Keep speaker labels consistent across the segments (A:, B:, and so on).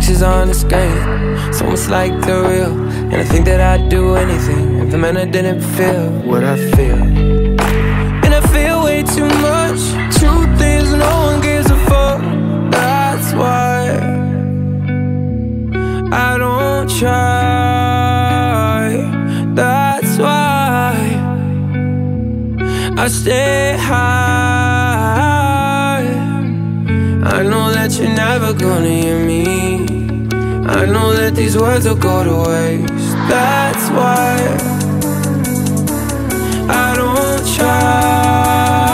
A: pictures on the screen, so much like the real. And I think that I'd do anything if the man I didn't feel what I feel. And I feel way too much. Truth is, no one gives a fuck. That's why I don't try. That's why I stay high. I know that you're never gonna hear me. I know that these words will go to waste. That's why I don't try.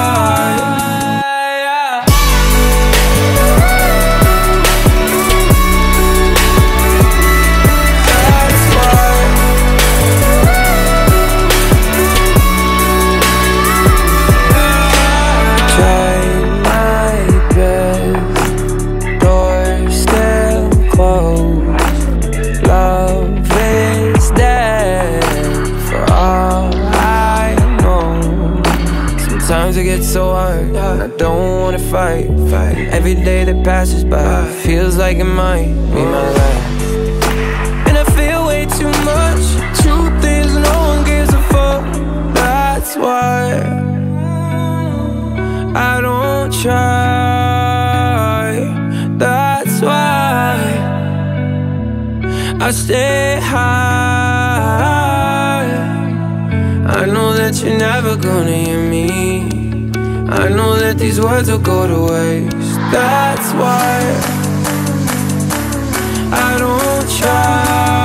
A: Sometimes it gets so hard, and I don't wanna fight. Every day that passes by feels like it might be my last. And I feel way too much. Truth is, no one gives a fuck. That's why I don't try. That's why I stay high. I know that you're never gonna hear me. I know that these words will go to waste. That's why I don't try.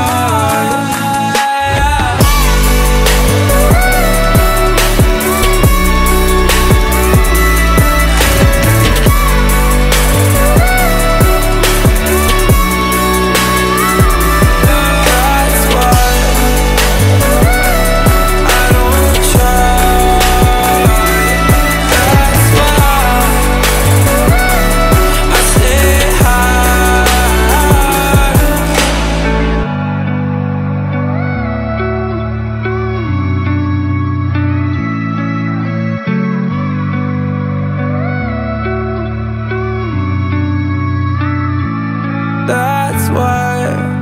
A: That's why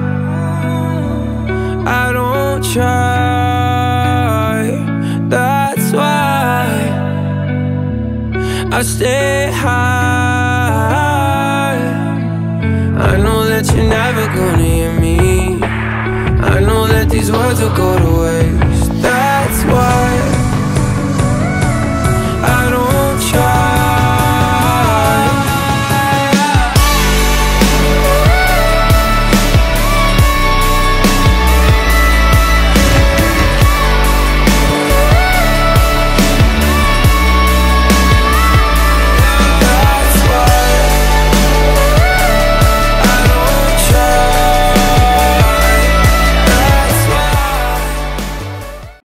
A: I don't try. That's why I stay high. I know that you're never gonna hear me. I know that these words will go to waste.